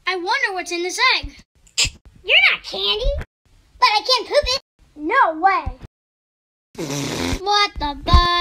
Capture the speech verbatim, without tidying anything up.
I wonder what's in this egg. You're not candy. But I can't poop it. No way. What the fuck?